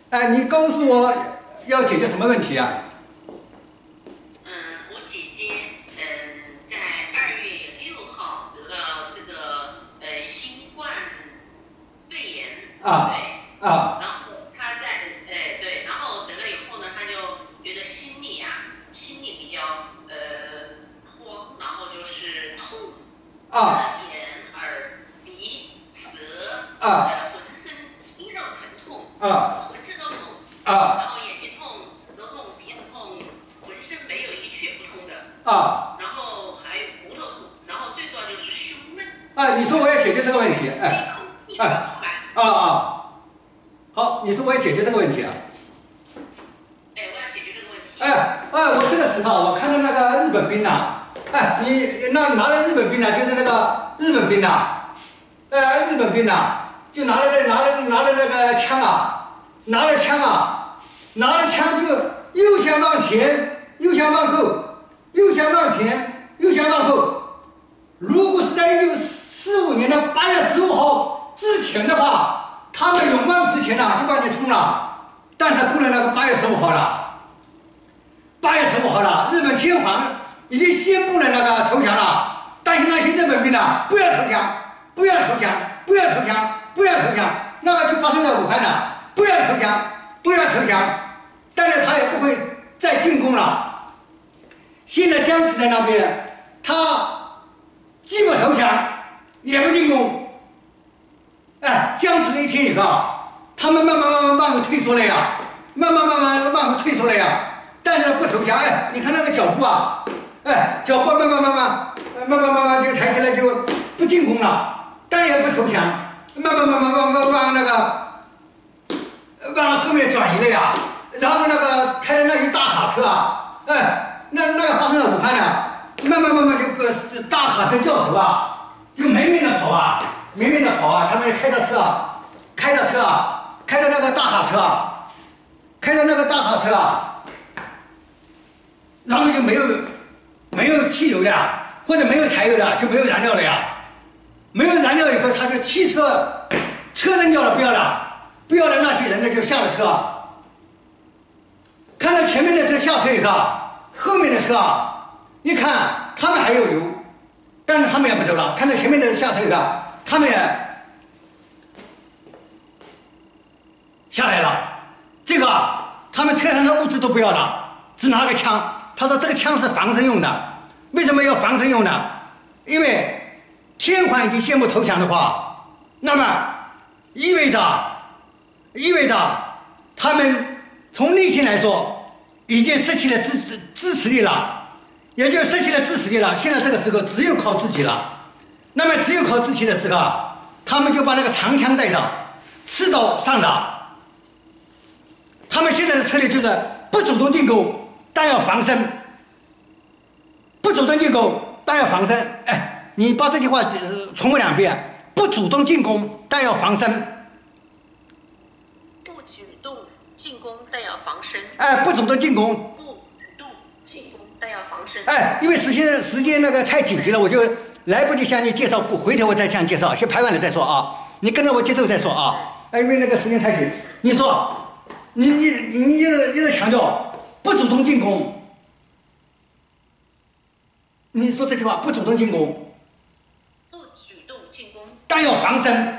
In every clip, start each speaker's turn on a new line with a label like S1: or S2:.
S1: 哎，你告诉我要解决什么问题啊？
S2: 我姐姐在2月6号得到这个新冠肺炎，
S1: 啊
S2: 对，
S1: 啊
S2: 然后她在对，然后得了以后呢，她就觉得心里比较慌，然后就是痛，眼、耳、鼻、舌，浑身肌肉疼痛，浑身都痛，然后眼睛痛、耳朵痛、鼻子痛，浑身没有一穴不通的，然后还有骨头痛，然后最主要就是胸闷。
S1: 你说我要解决这个问题，好，你说我要解决这个问题啊？
S2: 我要解决这个问题。
S1: 我这个时候我看到那个日本兵呐，你拿了日本兵呐，就是那个日本兵呐，日本兵呐，就拿了那个枪啊，拿了枪就又想往前，又想往后，又想往前，又想往后。如果是在1945年的8月15号之前的话，他们勇往直前了，就往前冲了。但是过了那个8月15号了，8月15号了，日本天皇已经宣布了那个投降了，但是那些日本兵呢，不要投降，不要投降，不要投降，不要投降，那个就发生在武汉了，不要投降，不要投降，但是他也不会再进攻了。现在僵持在那边，他既不投降，也不进攻。僵持了一天以后，他们慢慢往后退缩了呀，慢慢往后退缩了呀。但是不投降，你看那个脚步啊，脚步慢慢就抬起来，就不进攻了，但也不投降，慢慢往那个往后面转移了呀。然后那个开的那些大卡车啊，那个发生在武汉的，慢慢就大卡车掉头啊，就没的跑啊，他们开着车啊，开着那个大卡车啊，然后就没有汽油了，或者没有柴油了，就没有燃料了呀。没有燃料以后，他就汽车扔掉了，不要了，那些人呢就下了车，看到前面的车下车以后，后面的车啊，一看他们还有油，但是他们也不走了，看到前面的下车以后，他们也下来了。这个他们车上的物资都不要了，只拿个枪。他说这个枪是防身用的，为什么要防身用呢？因为天皇已经宣布投降的话，那么意味着他们从内心来说已经失去了支持力了，也就失去了支持力了。现在这个时候只有靠自己了。那么只有靠自己的时候，他们就把那个长枪带着，刺刀上打。他们现在的策略就是不主动进攻，但要防身，不主动进攻，但要防身。你把这句话重复2遍：不主动进攻，但要防身。
S2: 不主动进攻，但要防身。
S1: 不主动进攻。
S2: 不主动进攻，但要防身。
S1: 因为时间那个太紧急了，我就来不及向你介绍，回头我再向你介绍，先排完了再说啊。你跟着我节奏再说啊。因为那个时间太紧，你说。你一直强调不主动进攻，你说这句话不主动进攻，
S2: 不主动进攻，
S1: 但要防身，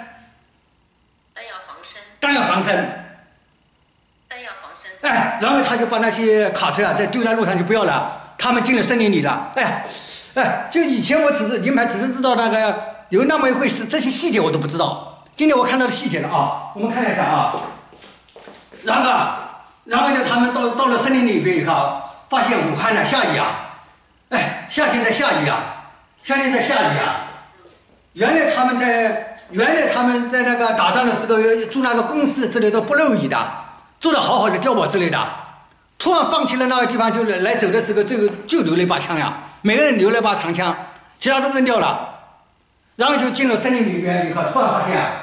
S1: 然后他就把那些卡车再丢在路上就不要了，他们进了森林里了。就以前我只是知道那个有那么一回事，这些细节我都不知道。今天我看到的细节了啊，我们看一下啊。然后就他们到了森林里边以后，发现武汉呢下雨啊，夏天在下雨啊。原来他们在那个打仗的时候住那个工事之类的不漏雨的，住得好好的碉堡之类的，突然放弃了那个地方，就来走的时候就留了一把枪呀，每个人留了一把长枪，其他都扔掉了，然后就进了森林里边以后，突然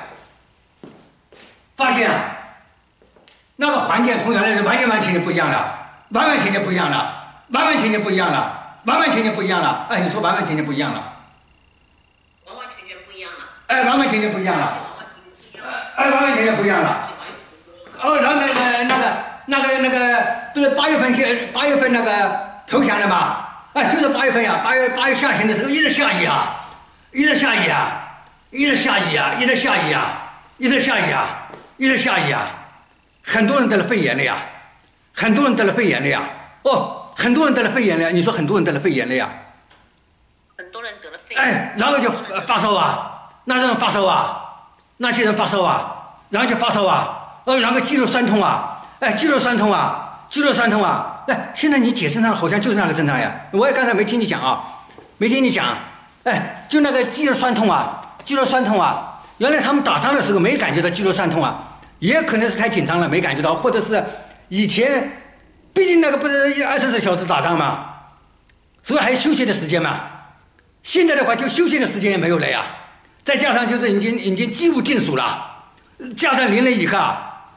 S1: 发现那个环境同原来是完全就不一样了，完完全全不一样了。你说完完全全不一样了？完完全全不一样了。完完全全不一样了。完完全全不一样了。然后那个不是8月份那个投降的嘛？哎，就是8月份呀，8月下旬的时候一直下雨啊，一直下雨啊，一直下雨啊，一直下雨啊，一直下雨啊，一直下雨啊，很多人得了肺炎了呀，很多人得了肺炎了呀，哦，很多人得了肺炎了呀，你说很多人得了肺炎了呀？
S2: 很多人得了肺炎。
S1: 哎，然后就发烧啊，那人发烧啊，那些人发烧啊，然后就发烧啊，然后肌肉酸痛啊，哎，肌肉酸痛啊，肌肉酸痛啊，哎，现在你姐身上好像就是那个症状呀，我也刚才没听你讲啊，没听你讲，哎，就那个肌肉酸痛啊，肌肉酸痛啊，原来他们打仗的时候没感觉到肌肉酸痛啊，也可能是太紧张了没感觉到，或者是以前，毕竟那个不是24小时打仗嘛，所以还有休息的时间嘛。现在的话，就休息的时间也没有了呀，再加上就是已经几乎定数了，加上淋了以后，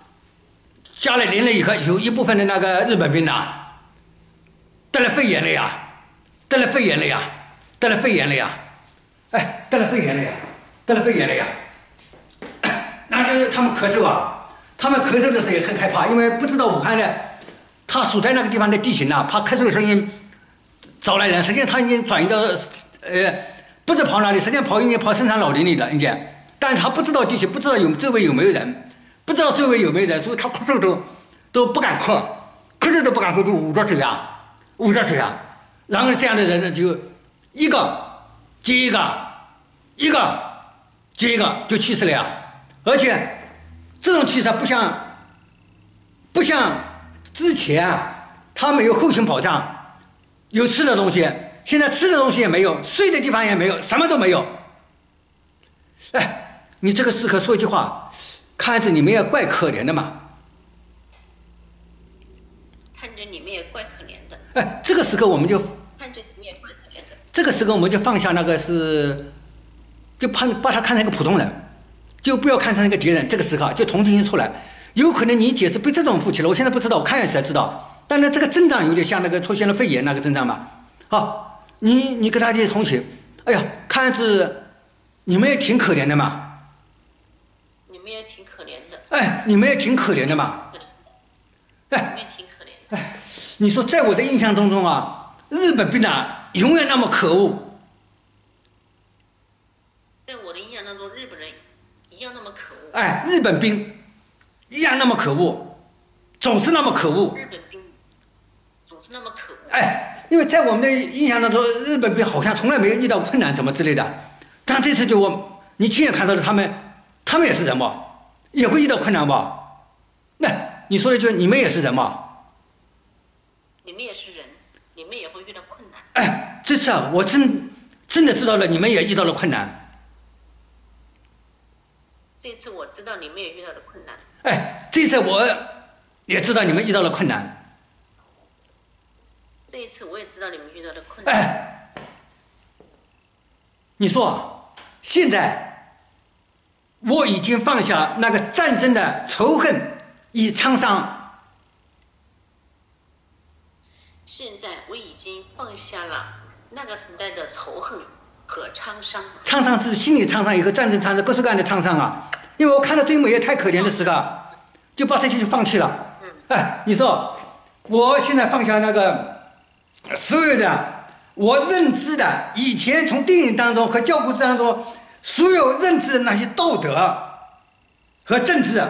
S1: 有一部分的那个日本兵呐，得了肺炎了呀，得了肺炎了呀，得了肺炎了呀，哎，得了肺炎了呀，得了肺炎了呀，那就是他们咳嗽啊，他们咳嗽的时候也很害怕，因为不知道武汉的，他所在那个地方的地形呐，怕咳嗽的声音招来人，实际上他已经转移到。不是跑哪里，实际上已经跑深山老林里了，但是他不知道地形，不知道周围有没有人，不知道周围有没有人，所以他咳嗽都不敢咳，咳嗽都不敢咳，就捂着嘴啊，然后这样的人呢，就一个接一个，一个接一个就去世了呀，而且这种去世不像之前啊，他没有后勤保障，有吃的东西。现在吃的东西也没有，睡的地方也没有，什么都没有。哎，你这个时刻说一句话，看着你们也怪可怜的嘛。
S2: 看着你们也怪可怜的。
S1: 哎，这个时刻我们就
S2: 看着你们也怪可怜的。
S1: 这个时候我们就放下那个就把他看成一个普通人，就不要看成一个敌人。这个时刻就同情心出来，有可能你姐是被这种负气了，我现在不知道，我看下去才知道。但是这个症状有点像那个出现了肺炎那个症状嘛，好。你跟他这些同学，哎呀，看样子你们也挺可怜的嘛。
S2: 你们也挺可怜的。
S1: 哎，你们也挺可怜的嘛。
S2: 哎，你们也挺可怜的。
S1: 哎，你说在我的印象当中啊，日本兵啊永远那么可恶。
S2: 在我的印象当中，日本人一样那么可恶。
S1: 哎，日本兵一样那么可恶，总是那么可恶。
S2: 日本兵总是那么可恶。
S1: 哎。因为在我们的印象当中，日本兵好像从来没有遇到困难，怎么之类的。但这次你亲眼看到了他们也是人嘛，也会遇到困难吧？那你说一句，你们也是人嘛？
S2: 你们也是人，你们也会遇到困难。
S1: 哎，这次啊，我真的知道了，你们也遇到了困难。
S2: 这次我知道你们也遇到了困难。
S1: 哎，这次我也知道你们遇到了困难。
S2: 这一次我也知道你们遇到的困难。
S1: 哎，你说现在我已经放下那个战争的仇恨与沧桑。
S2: 现在我已经放下了那个时代的仇恨和沧桑。
S1: 沧桑是心理沧桑，一个战争沧桑，各式各样的沧桑啊。因为我看到追母也太可怜的时候，就把这些就放弃了。哎，你说我现在放下那个。所有的我认知的以前从电影当中和教科书当中所有认知的那些道德和政治，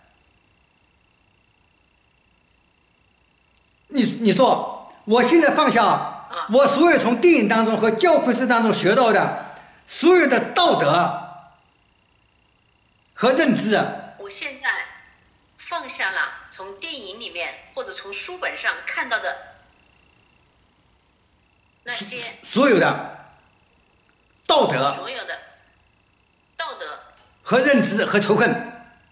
S1: 你说我现在放下我所有从电影当中和教科书当中学到的所有的道德和认知，
S2: 我现在放下了从电影里面或者从书本上看到的那些
S1: 所有的道德和认知和仇恨，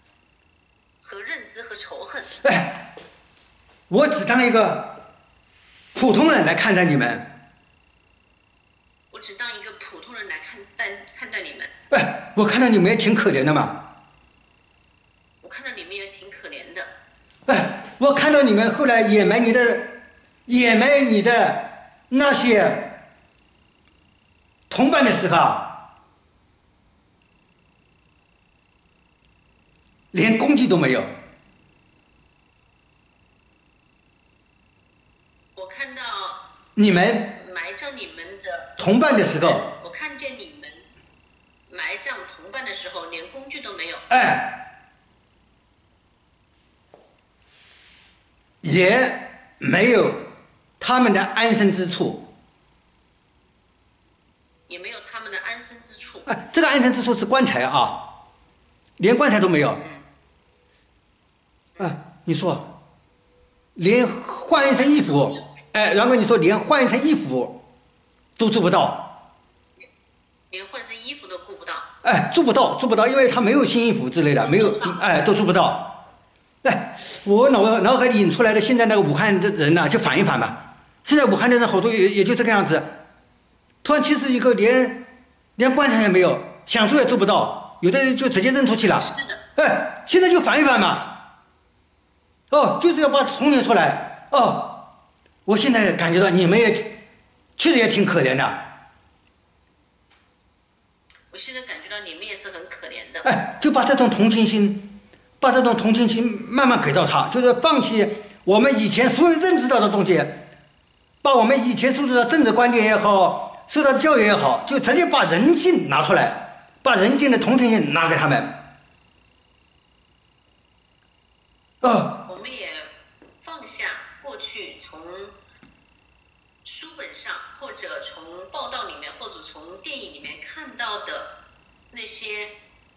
S1: 哎，我只当一个普通人来看待你们。
S2: 我只当一个普通人来看待你们。
S1: 哎，我看到你们也挺可怜的嘛。
S2: 我看到你们也挺可怜的。
S1: 哎，我看到你们后来掩埋你的那些同伴的时候，连攻击都没有。
S2: 我看到
S1: 你们
S2: 埋葬你们的
S1: 同伴的时候，
S2: 我看见你们埋葬同伴的时候，连工具都没有。
S1: 哎，也没有他们的安身之处，
S2: 也没有他们的安身之处。
S1: 哎，这个安身之处是棺材啊，连棺材都没有。你说，连换一身衣服，哎，然后你说连换一身衣服都做不到，
S2: 连换身衣服都顾不到。
S1: 哎，做不到，因为他没有新衣服之类的，没有，哎，都做不到。哎，我脑海里引出来的现在那个武汉的人呢，就反一反吧。现在武汉的人好多也就这个样子，突然其实一个连棺材也没有，想做也做不到，有的人就直接扔出去了。
S2: 是的。
S1: 哎，现在就反一反嘛。哦，就是要把童年出来。哦，我现在感觉到你们也确实也挺可怜的。
S2: 我现在感觉到你们也是很可怜的。
S1: 哎，就把这种同情心慢慢给到他，就是放弃我们以前所有认知到的东西，把我们以前受到的政治观念也好，受到的教育也好，就直接把人性拿出来，把人性的同情心拿给他们。
S2: 我们也放下过去从书本上或者从报道里面或者从电影里面看到的那些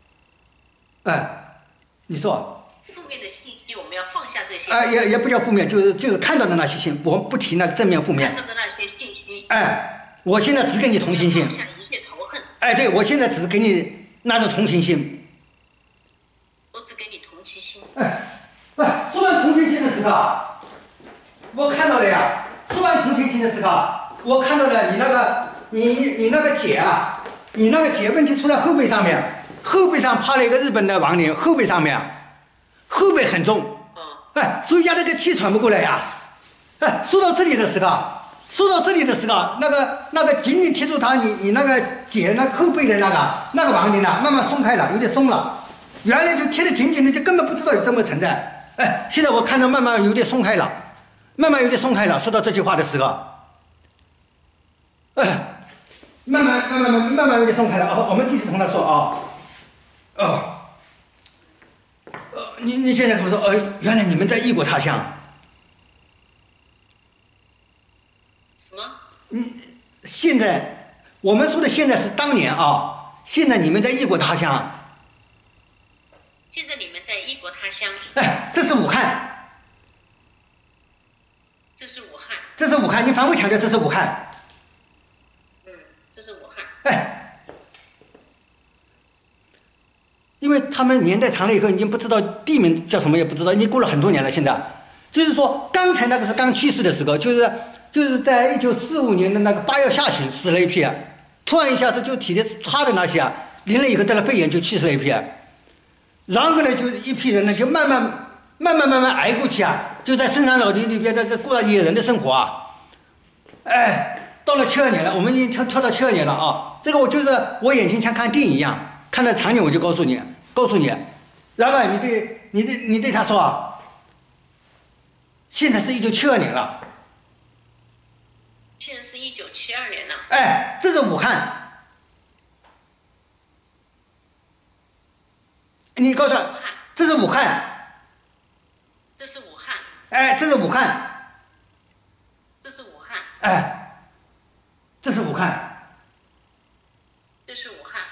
S1: 你说
S2: 负面的信息，我们要放下这些。
S1: 也不叫负面，就是看到的那些信，我们不提那个正面负面。
S2: 看到的那些信息。
S1: 我现在只给你同情心。
S2: 放下一切仇恨。
S1: 对，我现在只给你那种同情心。
S2: 我只给你同情心。
S1: 说完同情心的时候，我看到了呀。说完同情心的时候，我看到了你那个姐啊，你那个姐问题出在后背上面，后背上趴了一个日本的亡灵，后背上面，后背很重，所以压那个气喘不过来呀。说到这里的时候，那个紧紧贴住他，你那个姐那后背的那个亡灵啊，慢慢松开了，有点松了，原来就贴得紧紧的，就根本不知道有这么存在。现在我看到慢慢有点松开了。说到这句话的时候，慢慢有点松开了。我们继续同他说你现在跟我说，原来你们在异国他乡。
S2: 什么？
S1: 现在我们说的现在是当年啊，现在你们在异国他乡。
S2: 现在你们在异国他乡。
S1: 这是武汉。这是武汉，你反复强调这是武汉。
S2: 这是武汉。
S1: 因为他们年代长了以后，已经不知道地名叫什么，也不知道，已经过了很多年了。现在就是说，刚才那个是刚去世的时候，就是在1945年的那个8月下旬死了一批，突然一下子就体力差的那些淋了以后得了肺炎就去世了一批，然后呢就一批人呢就慢慢挨过去就在深山老林里边过了野人的生活到了72年了，我们已经跳到72年了这个我眼睛像看电影一样，看到场景我就告诉你，然后你对他说现在是1972年了。
S2: 现在是1972年了。
S1: 这是武汉。你告诉他，这是武汉。
S2: 这是武汉。
S1: 这是武汉。
S2: 这是武汉。
S1: 这是武汉。
S2: 这是武汉。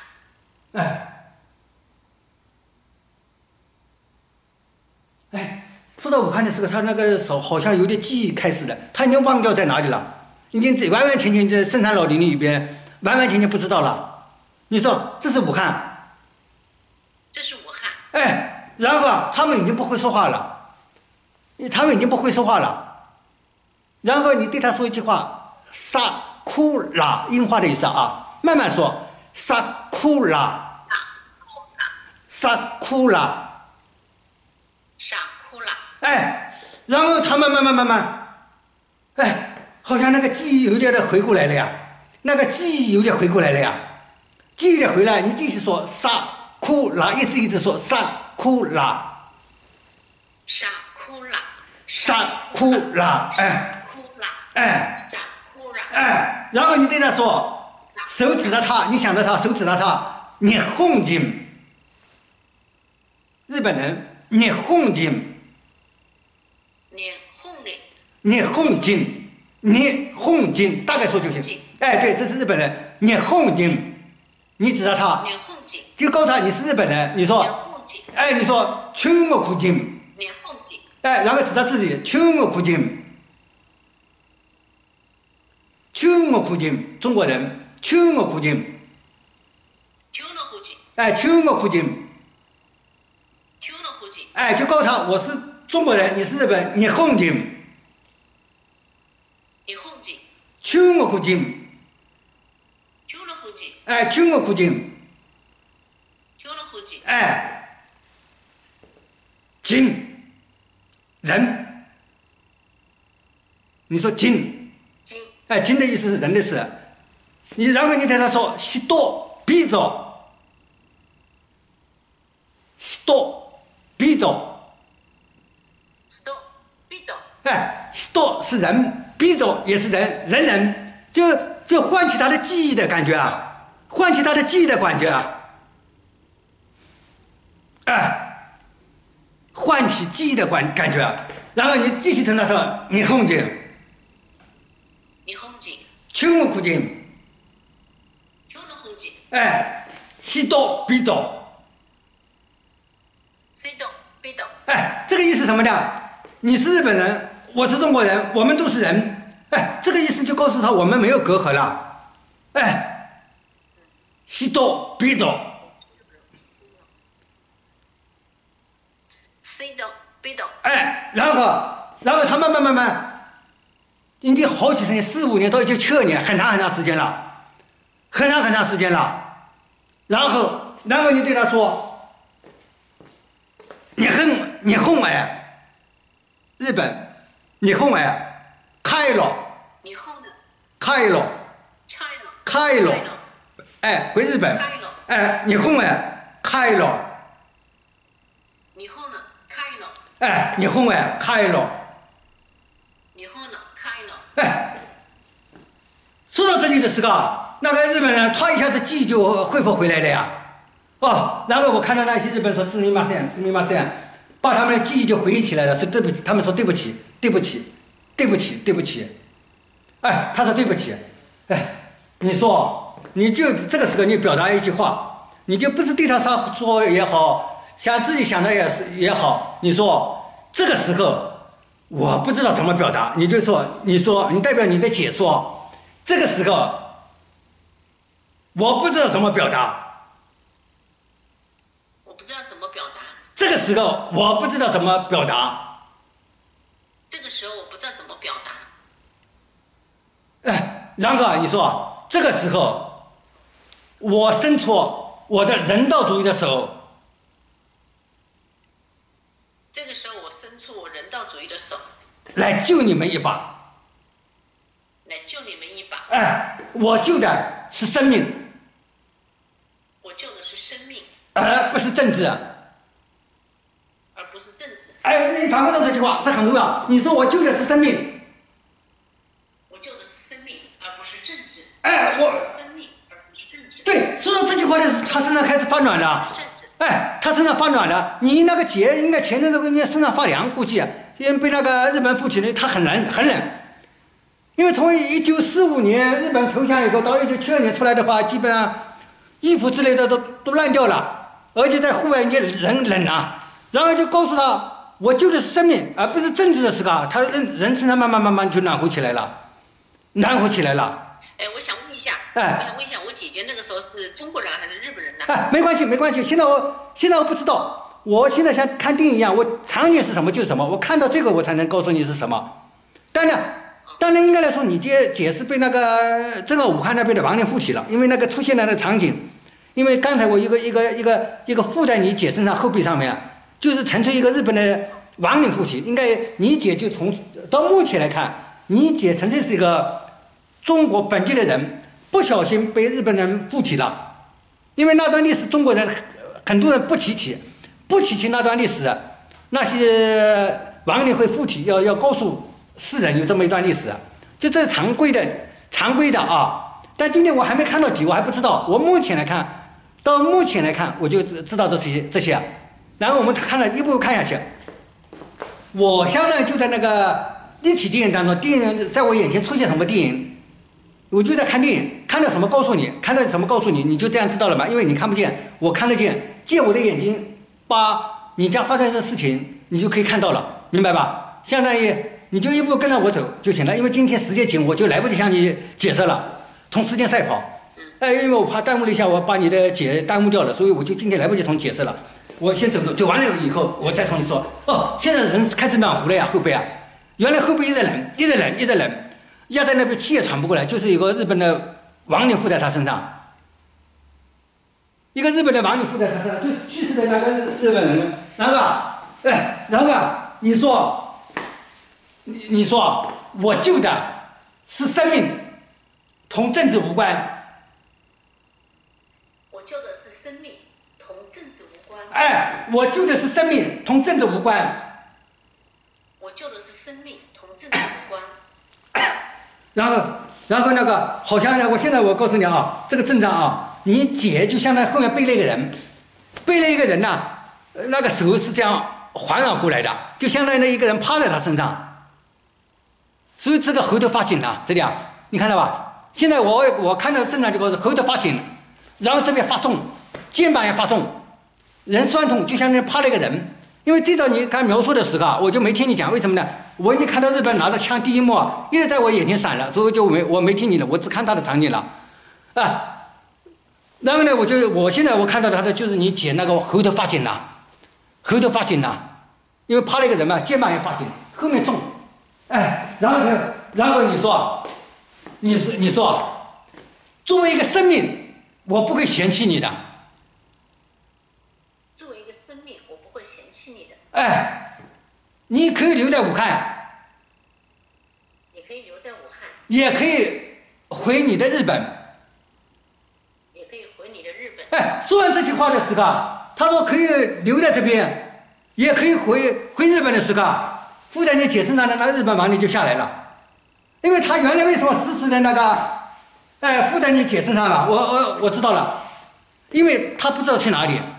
S1: 说到武汉的时候，他那个手好像有点记忆开始了，他已经忘掉在哪里了，已经完完全全在深山老林里边，完完全全不知道了。你说这是武汉？
S2: 这是武汉。
S1: 然后他们已经不会说话了，然后你对他说一句话，萨库拉，樱花的意思慢慢说，萨库拉，萨库拉。然后他慢慢，好像那个记忆有点回过来了呀，记忆有点回来，你继续说萨库拉，一直说萨库拉，
S2: 萨库拉，
S1: 哎，
S2: 长哭了，
S1: 哎，然后你对他说，手指着他，你想着他，手指着他，你哄金。日本人，你哄金。你哄金，你哄金，大概说就行。哎，对，这是日本人，你哄金，你指着他，就告诉他你是日本人，你说，哎，你说秋木苦金，哎，然后指着自己秋木苦金，秋木苦金，中国人秋木苦金，哎，秋木苦金，哎，就告诉他我是中国人，你是日本，你哄金。秋木苦金，哎，秋木苦金，哎，金，人，你说金，哎，金的意思是人的事，你然后你对他说西多比走，西多比走，哎，西多是人。比走也是人，就唤起他的记忆的感觉啊，唤起他的记忆的感觉啊，哎，唤起记忆的感觉啊，然后你继续跟他说，你哄金，秋木苦金，哎，西多比走，哎，这个意思什么呢？你是日本人。我是中国人，我们都是人，哎，这个意思就告诉他我们没有隔阂了，哎，西多比多，哎，然后他慢慢，已经好几十年，4、5年到7、8年，很长时间了，很长时间了，然后你对他说，你哄哎，日本。日本へ帰ろ帰ろ哎，回日本哎，日本へ帰ろ哎，日本へ帰ろ哎，说到这里的时候，那个日本人他一下子记忆就恢复回来了呀。哦，然后我看到那些日本说すみません，把他们的记忆就回忆起来了，说对不起，他们说对不起。哎，他说对不起，哎，你说，你就这个时候你表达一句话，你就不是对他说也好，想自己想的也好，你说这个时候我不知道怎么表达，你就说，你代表你的解说，这个时候我不知道怎么表达。这个时候我不知道怎么表达。哎，然后你说这个时候我伸出我的人道主义的手。来救你们一把。哎，我救的是生命。而不是政治。哎，你反过头这句话，这很重要。你说我救的是生命。哎，对，说到这句话的时候，他身上开始发暖了。哎，他身上发暖了。你那个结应该前阵子应该身上发凉，估计因为被那个日本附体了，他很冷。因为从1945年日本投降以后到1972年出来的话，基本上衣服之类的都烂掉了，而且在户外你冷啊。然后就告诉他，我救的是生命，而不是政治的事啊。他人身上慢慢就暖和起来了。
S2: 哎，我想问一下，我姐姐那个时候是中国人还是日本人呢？
S1: 哎，没关系，现在我不知道，我现在像看电影一样，我场景是什么就是什么，我看到这个我才能告诉你是什么。当然应该来说，你姐是被那个这个武汉那边的亡灵附体了，因为那个出现了那个场景，因为刚才我一个附在你姐身上后背上面，就是纯粹一个日本的亡灵附体，应该你姐就从到目前来看，你姐纯粹是一个中国本地的人，不小心被日本人附体了，因为那段历史中国人很多人不提起那段历史，那些亡灵会附体，要告诉世人有这么一段历史， 这是常规的啊。但今天我还没看到底，我还不知道。我目前来看，我就知道这些。然后我们看了一步步看下去，我相当于就在那个一起电影当中，电影在我眼前出现什么电影，我就在看电影，看到什么告诉你，你就这样知道了嘛？因为你看不见，我看得见，借我的眼睛把你家发生的事情，你就可以看到了，明白吧？相当于你就一步跟着我走就行了。因为今天时间紧，我就来不及向你解释了，同时间赛跑。因为我怕耽误了一下，我把你的解耽误掉了，所以我就今天来不及同你解释了。我先走完了以后，我再同你说。哦，现在人开始暖和了呀，后背啊，原来后背一直冷，压在那边气也喘不过来，就是有个日本的亡灵附在他身上，就是去世的那个日本人。然后你说我救的是生命，同政治无关。
S2: 我救的是生命，同政治无关。
S1: 我救的是生命，同政治无关。
S2: 我救的是生命，同政治无关。
S1: 然后那个好像呢，我告诉你啊，这个阵仗啊，你姐就相当于后面背了一个人呢，那个手是这样环绕过来的，就相当于那一个人趴在他身上，所以这个喉头发紧了，这里啊，你看到吧？现在我看到阵仗这个喉头发紧，然后这边发重，肩膀也发重，人酸痛，就像那趴了一个人。因为对照你刚描述的时候啊，我就没听你讲，为什么呢？我已经看到日本拿着枪第一幕一直在我眼前闪了，所以我没听你的，我只看他的场景了，啊。然后呢，我现在看到他的就是你姐那个喉头发紧了，因为趴了一个人嘛，肩膀也发紧，后面重，然后你说，作为一个生命，我不会嫌弃你的。你可以留在武汉，也可以回你的日本，说完这句话的时候，他说可以留在这边，也可以回日本的时候，附在你姐身上的那个日本亡灵就下来了，因为他原来为什么死的那个，附在你姐身上了，我知道了，因为他不知道去哪里，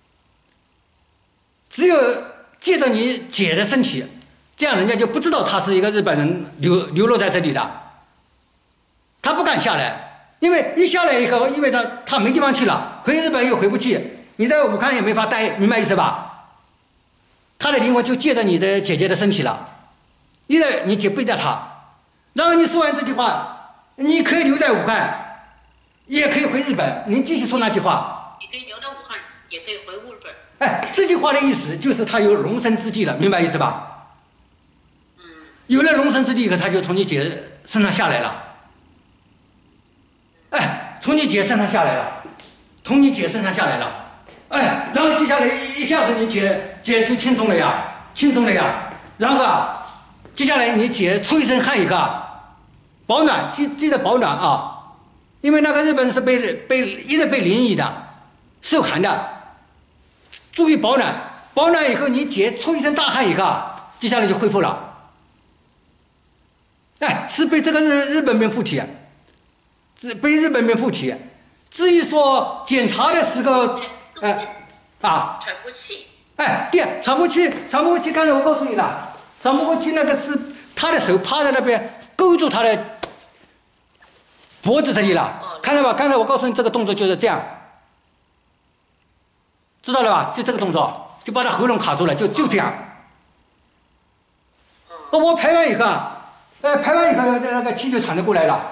S1: 只有借着你姐的身体，这样人家就不知道他是一个日本人流落在这里的，他不敢下来，因为一下来以后意味着他没地方去了，回日本又回不去，你在武汉也没法待，明白意思吧？他的灵魂就借着你的姐姐的身体了，因为你姐背着他，然后你说完这句话，你可以留在武汉，也可以回日本，你继续说那句话。
S2: 你可以留在武汉，也可以回日本。
S1: 这句话的意思就是他有容身之地了，明白意思吧？有了容身之地以后，他就从你姐身上下来了。从你姐身上下来了，然后接下来一下子你姐就轻松了呀，然后接下来你姐出一身汗一个，保暖，记得保暖啊，因为那个日本是一直被淋雨的，受寒的。注意保暖以后，你姐出一身大汗以后，接下来就恢复了。是被这个日本兵附体，至于说检查的时候，
S2: 喘不过气。
S1: 对，喘不过气，刚才我告诉你了，喘不过气那个是他的手趴在那边勾住他的脖子这里了，看到吧？刚才我告诉你这个动作就是这样。知道了吧？就这个动作，就把他喉咙卡住了，就这样。我排完以后，那个气就喘得过来了。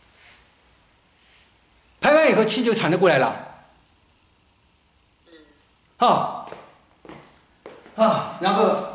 S1: 然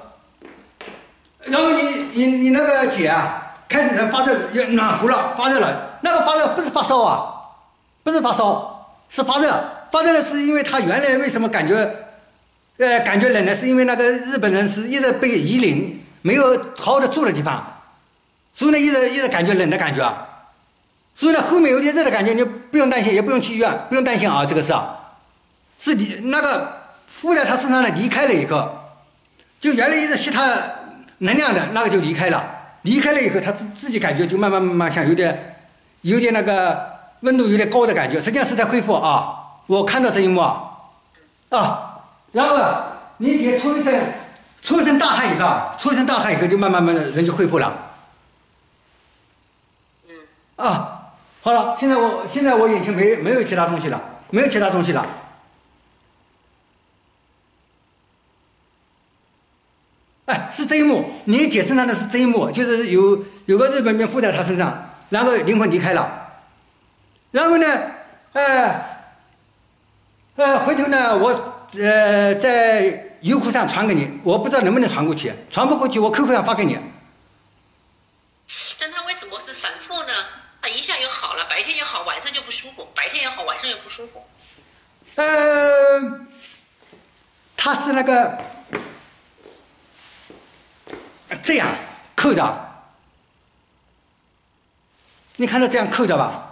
S1: 后你那个姐啊，开始发热，暖和了，发热了。那个发热不是发烧啊，是发热。发热的是因为他原来为什么感觉冷呢？是因为那个日本人是一直被夷陵，没有好好的住的地方，所以呢一直感觉冷的感觉，所以呢后面有点热的感觉，你不用担心，也不用去医院，不用担心啊，这个是你那个附在他身上的离开了以后，就原来一直吸他能量的那个就离开了， 离开了以后，他自己感觉就慢慢像有点那个温度有点高的感觉，实际上是在恢复啊。我看到这一幕然后你姐出一身大汗以后，就慢慢的人就恢复了。好了，现在我眼前没有其他东西了，是这一幕，你姐身上的是这一幕，就是有个日本兵附在她身上，然后灵魂离开了，然后呢，回头呢，我在优酷上传给你，我不知道能不能传过去，传不过去，我 QQ 上发给你。
S2: 但他为什么是反复呢？他一下又好了，白天也好，晚上就不舒服，白天也好，晚上又不舒服。
S1: 他是那个这样扣着，你看到这样扣着吧？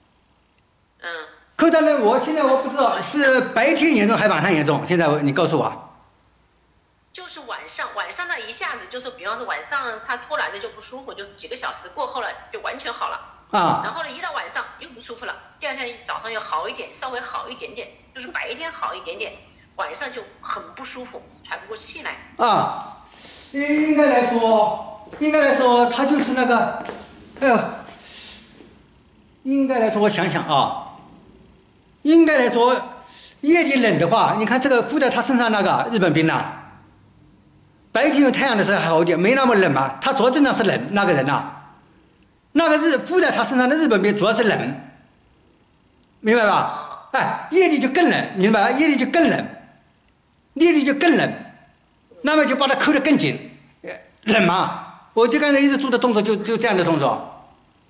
S1: 扣着呢，现在我不知道是白天严重还晚上严重，现在你告诉我。
S2: 就是晚上呢一下子就是，比方说晚上他突然的就不舒服，就是几个小时过后了就完全好了然后呢一到晚上又不舒服了，第二天早上又好一点，稍微好一点点，就是白天好一点点，晚上就很不舒服，喘不过气来
S1: 应该来说他就是那个，应该来说我想想应该来说夜里冷的话，你看这个附在他身上那个日本兵白天有太阳的时候还好一点，没那么冷嘛。他主要症状是冷，那个人那个附在他身上的日本兵主要是冷，明白吧？夜里就更冷，明白吧？夜里就更冷，那么就把他扣得更紧，冷嘛。我就刚才一直做的动作就这样的动作，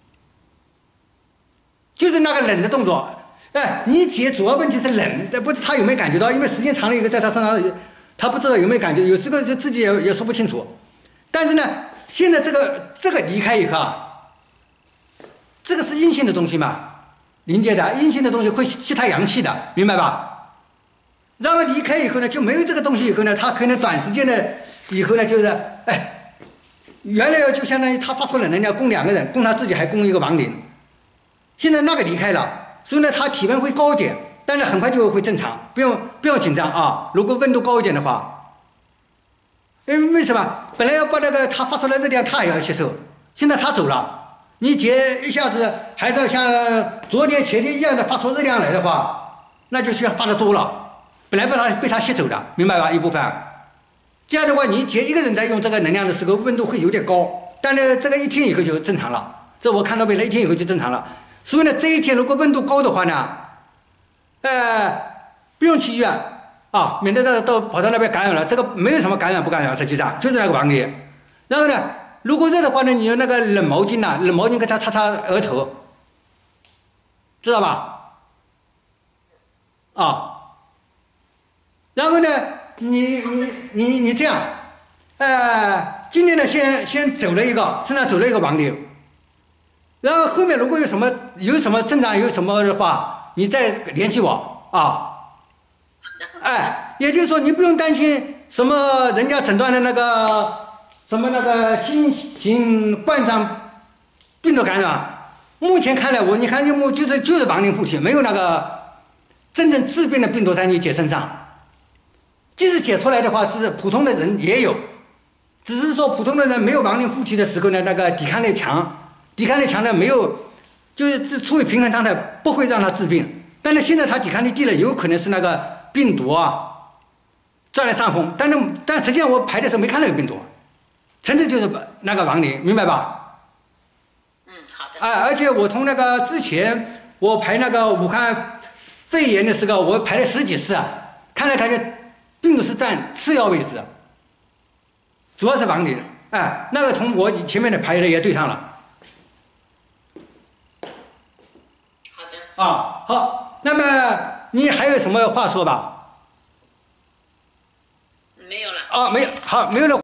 S1: 就是那个冷的动作。你姐主要问题是冷，不知他有没有感觉到？因为时间长了以后，在他身上。他不知道有没有感觉，有时候就自己也说不清楚。但是呢，现在这个离开以后这个是阴性的东西嘛，临界的阴性的东西会吸他阳气的，明白吧？然后离开以后呢，就没有这个东西以后呢，他可能短时间的以后呢，就是原来就相当于他发出冷能量供2个人，供他自己还供一个亡灵。现在那个离开了，所以呢，他体温会高一点。但是很快就会正常，不用紧张如果温度高一点的话，为什么？本来要把那个他发出来热量，他也要吸收。现在他走了，你姐一下子还是要像昨天前天一样的发出热量来的话，那就需要发的多了。本来被他吸走的，明白吧？一部分。这样的话，你姐一个人在用这个能量的时候，温度会有点高，但是这个1天以后就正常了。这我看到未来1天以后就正常了。所以呢，这1天如果温度高的话呢？不用去医院免得到跑到那边感染了。这个没有什么感染不感染，实际上就是那个亡灵。然后呢，如果热的话呢，你用那个冷毛巾给他擦额头，知道吧？然后呢，你这样，今天呢先走了一个，身上走了一个亡灵。然后后面如果有什么症状有什么的话。你再联系我也就是说你不用担心什么人家诊断的那个什么那个新型冠状病毒感染，目前看来你看就是亡灵附体，没有那个真正致病的病毒在你姐身上。即使解出来的话，是普通的人也有，只是说普通的人没有亡灵附体的时候呢，那个抵抗力强呢没有。就是处于平衡状态，不会让他致病。但是现在他抵抗力低了，有可能是那个病毒占了上风。但实际上我排的时候没看到有病毒，纯粹就是那个亡灵，明白吧？
S2: 好的。
S1: 而且我从那个之前我排那个武汉肺炎的时候，我排了10几次看来感觉病毒是占次要位置，主要是亡灵。那个从我前面的排的也对上了。好，那么你还有什么话说吧？
S2: 没有了。
S1: 没有，好，没有了。